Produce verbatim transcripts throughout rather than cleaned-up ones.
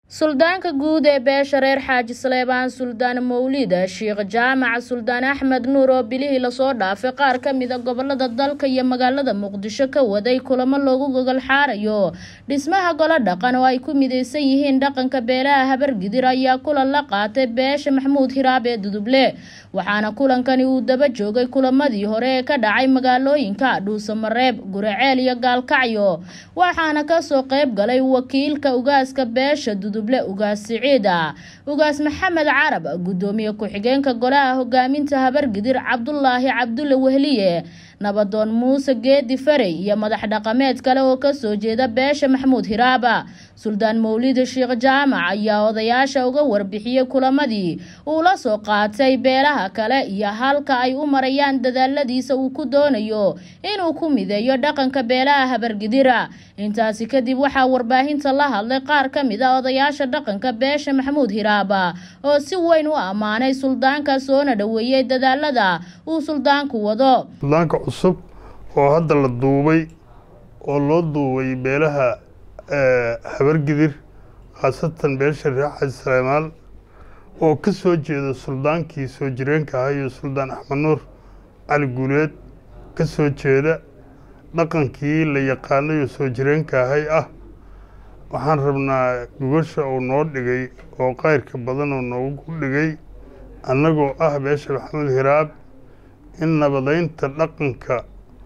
سلطانka guud ee beesha reer xaaji Saleebaan Suldaan Mawlida Sheekh Jaamac Suldaan Axmed Nuur oo bilihii la soo dhaafay qaar ka mid ah gobolada dalka iyo magaalada Muqdisho ka waday kulamo loogu gogol xaarayo dhismaha golo dhaqan oo ay ku mideysan yihiin dhaqanka beelaha Habargidir ayaa kulan la qaatay beesha Maxamuud Hiraab ee Duduble waxaana kulankani uu daba joogay kulamadii hore ee ka dhacay magaalooyinka Dhuusamareeb Guraceel iyo Gaalkacyo waxaana ka soo qayb galay wakiilka ugaaska beesha Duduble ugaas Siciida ugaas Maxamed Carab gudoomiye ku-xigeenka golaha hogaaminta Habargidir Cabdullaahi Cabdulle Wehliye nabadoon Muuse Geedi Faray iyo madax dhaqameed kale oo ka soo jeeda beesha Maxamuud Hiraaba Suldaan Mawlida Sheekh Jaamac ayaa odayaasha uga warbixiyay kulamadii uu la soo qaatay beelaha kale iyo halka ay u marayaan dadaaladiisa uu ku doonayo inuu ku mideeyo dhaqanka beelaha Habargidir intaasi kadib waxa warbaahinta la hadlay qaar ka mid ah odayaasha dhaqanka beesha Maxamuud Hiraaba oo si weyn u amaanay suldaanka soo dhaweeyay dadaalada uu suldaanku wado suldaanka cusub oo hadda la duubay oo loo duubay beelaha Habargidir khaasatan beesha reer xaaji Saleebaan oo ka soo jeeda suldaankii soo jireenka ahaa iyo Suldaan Axmed Nuur Cali Guuleed ka soo jeeda dhaqankii la yaqaanayo soo jireenka ahay ah waxaan rabnaa gogosha uu noo dhigay oo qayrka badan oo noogu dhigay annagoo ah beesha Maxamuud Hiraab in nabadeynta dhaqanka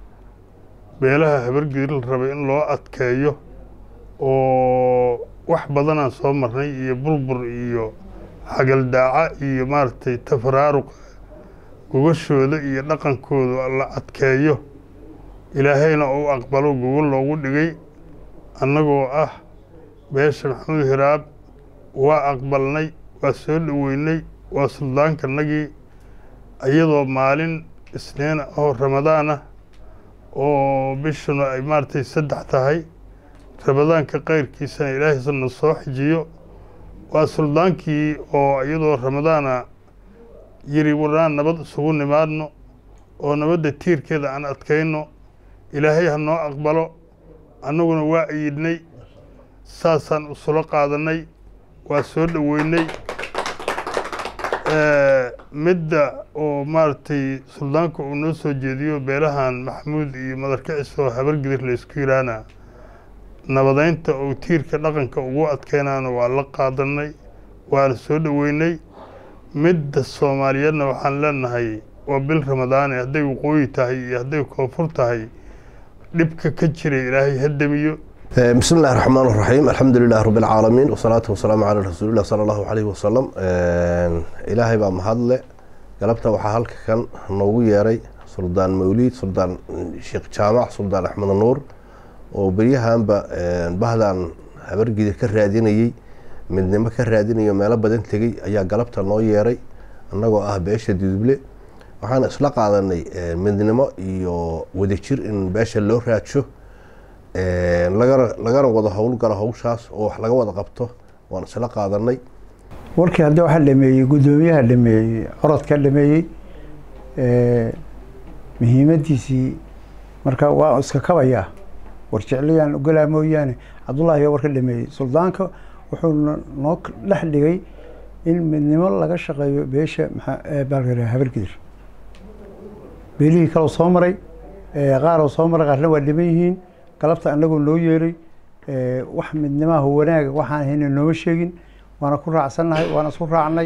beelaha Habargidir la rabay in loo adkeeyo oo wax badan aan soo marnay iyo burbur iyo xagal daaca iyo maartay tafaraaruq gogashooda iyo dhaqankooda la adkeeyo ilaahayna uu aqbalo gogol loogu dhigay annagoo ah beesha Maxamuud Hiraab waa aqbalnay waa soo dhaweynay waa suldaankanagii iyadoo maalin isniin oo Ramadaan ah oo bishuna ay maartay saddex tahay Ramadaanka qayrkiisana ilaahay soo soo xijiyo waa suldaankii oo iyadoo Ramadaan yiri waraan nabad isugu nimaadno oo nabadda tiirkeeda aan adkayno ilaahay ha noo aqbalo annaguna waa ayidnay saasaan u soo qaadanay waa soo dhaweynay ee midda oo maartay suldaanka uu noo soo jeediyo beelahan Maxamuud iyo Madarkicis oo Habargidir la isku yiraana nabadeynta oo tiirka dhaqanka ugu adkeenaana waa la qaadanay waa soo dhaweynay midda Soomaaliyeedna waxaan leenahay waa bil Ramadaan haday waqooyi tahay iyo haday koonfur tahay dhibka ka jiray ilaahay hadamiyo بسم الله الرحمن الرحيم الحمد لله رب العالمين والصلاة والسلام على رسول الله صلى الله عليه وسلم إلهي بقى محضلة قلبته وحالك كان نووي ياري سلطان موليد سلطان شيخ جامع سلطان أحمد النور وبريها بهدان Habargidir ka raadinayay midnimo ka raadinaya meelo badan tagay ayaa galabta noo yeeray annagoo ah beesha Duduble waxaan isla qaadanay midnimo iyo wadajir in beesha loo raadsho ee laga laga wada hawl gala hawshaas oo wax laga wada qabto waan isla qaadanay warkii hadda waxa dhameeyay gudoomiyaha dhameeyay orodka dhameeyay ee muhiimadiisii marka waa iska kabaya warjecliyaan ogolaa mooyaane Cabdullaahi warka dhameeyay suldaanka wuxuu noo dhex dhigay in midnimo laga shaqeeyo beesha baalgara Habargidir beelii kala soo maray ee qaar oo soo maray qaarna waa dhiman yihiin galabta anagoo loo yeeray ee wax midnimaha wanaag waxaan hayna noo sheegin waana ku raacsanahay waana isku raacnay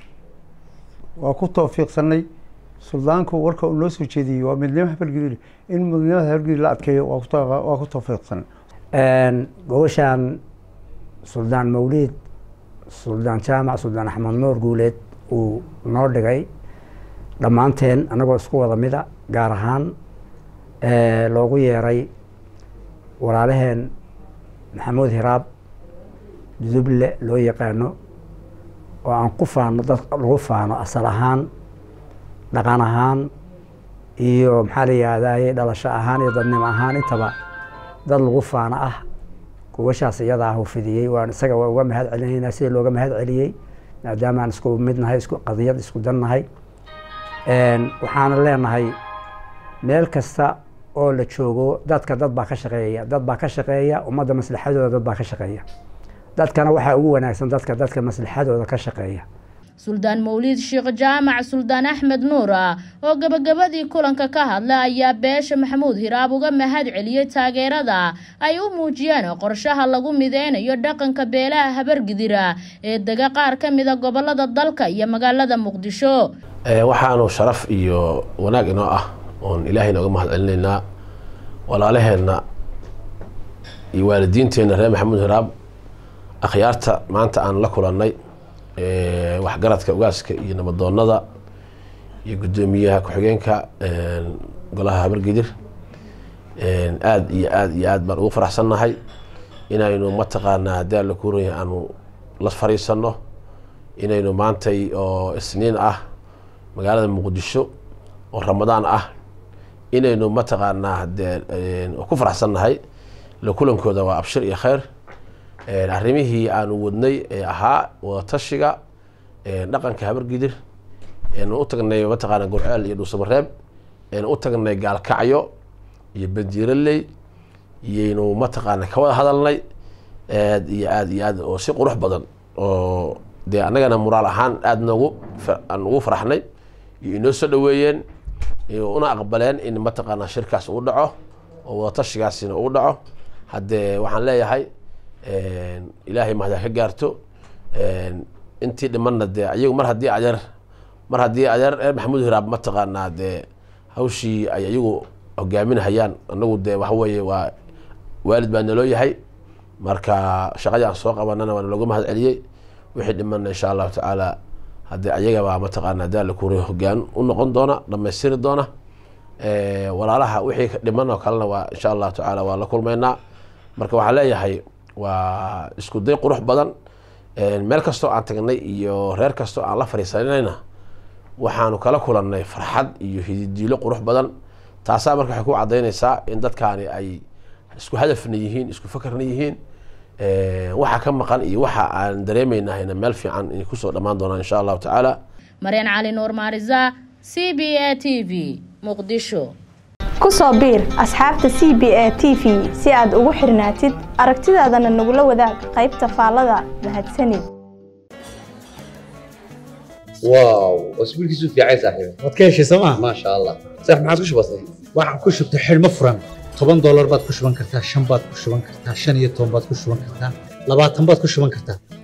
waa ku tawfiiqsanay suldaanku warka uu noo soo jeediyay waa midnimaha Habargidir in midnimaha Habargidir la adkeeyo waa ku waa ku tawfiiqsan een gobashan Suldaan Mawlid Suldaan Jaamac Suldaan Axmed Nuur Guuleed uu noo dhigay dhamaanteen anagoo isku wada mida gaar ahaan ee loogu yeeray walaalaheen Maxamuud Hiraab Duduble loo yaqaano oo aan ku faano dad lagu faano asal ahaan dhaqan ahaan iyo maxaa la yiraahdaa dhalasho ahaan iyo dadnimo ahaan intaba dad lagu faano ah kuwashaas iyada ah u fidiyay waan isaga uga mahad celinayna si looga mahad celiyay maadaama aan isku midnahay isku qadiyad isku dannahay een waxaan leenahay meel kasta oo la joogo dadka dad baa ka shaqeeya dad baa ka shaqeeya ummadda maslaxadooda dad baa ka shaqeeya dadkana waxaa ugu wanaagsan dadka dadka maslaxadooda ka shaqeeya. Suldaan Mawlid Sheekh Jaamac Suldaan Axmed Nuur oo gabagabadii kulanka ka hadlay ayaa beesha Maxamuud Hiraab uga mahad celiyay taageerada ay u muujiyeen qorshaha lagu mideynayo dhaqanka beelaha Habargidir ee daga qaar ka mid ah gobolada dalka iyo magaalada Muqdisho. ee waxaanu sharaf iyo wanaag inoo ah oo Ilaahay nooga mahad celinaynaa walaalaheena iyo waalidiinteena reer Maxamuud Hiraab akhyaarta maanta aan la kulannay ee wax garadka ugaaska iyo nabadoonnada iyo gudoomiyaha ku-xigeenka ee golaha Habargidir ee aad iyo aad iyo aad baan ugu faraxsanahay inaynu mataqaanaa daal ku roon aanu la fariisano inaynu maantay oo isniin ah magaalada Muqdisho oo Ramadaan ah inaynu mataqaanaa ee ku faraxsanahay la kulankooda waa abshir iyo khayr ee arrimihii aanu wadnay ee ahaa wada tashiga ee dhaqanka Habargidir ee u tagnay mataqaanaa Gurceel iyo Dhuusamareeb ee u tagnay Gaalkacyo iyo Bandiiraley iyo mataqaanaa ka wada hadalnay aad iyo aad iyo aad oo si qurux badan oo de anagana moraal ahaan aad noogu aan ugu faraxnay iyo inoo soo dhaweeyeen iyo una aqbaleen in mataqaanaa shirkaas uu dhaco oo wada tashigaasina uu dhaco hadde waxaan leeyahay ee Ilaahay ma ka gaarto ee intii dhimanna de ayagu mar hadii adeer mar hadii adeer Maxamuud Hiraab mataqaanaa de hawshii ay ayagu hogaaminayaan anagu de wax weeye waa waalid baan naloo yahay marka shaqada aan soo qabanana waan lagu mahad celiyay wixii dhimanna insha Allah taala hadii ayaga baa mataqaanaa daal ku hoggaan u noqon doona dhameystir doona ee walaalaha wixii dhimanna kalena waa insha Allah taala waa la kulmeynaa marka waxa leeyahay waa isku day qurux badan ee meel kasto aan tagnay iyo reer kasto aan la fariisanayna waxaanu kala kulannay farxad iyo hididiilo qurux badan taasa marka waxa ku cadeynaysaa in dadkaani ay isku hadafna yihiin isku fakarna yihiin ee waxa ka maqan iyo waxa aan dareemeynahayna meel fiican in ku soo dhamaan doona insha Allah taala. Maryan Cali Nuur Maariza C B A T V Muqdisho. ku soo biir asxaabta C B A T V si aad ugu xirnaatid aragtidaadana nagula wadaag qaybta faallada mahadsanid. واو واسبوع كيسو في عايز صاحبي wadkeeshi sama ما شاء الله صح ما عاد كش بسيط waxaan ku shubtay xilmo furan toban dollar baad ku shuban kartaa shan baad ku shuban kartaa shan iyo toban baad ku shuban kartaa labaatan baad ku shuban kartaa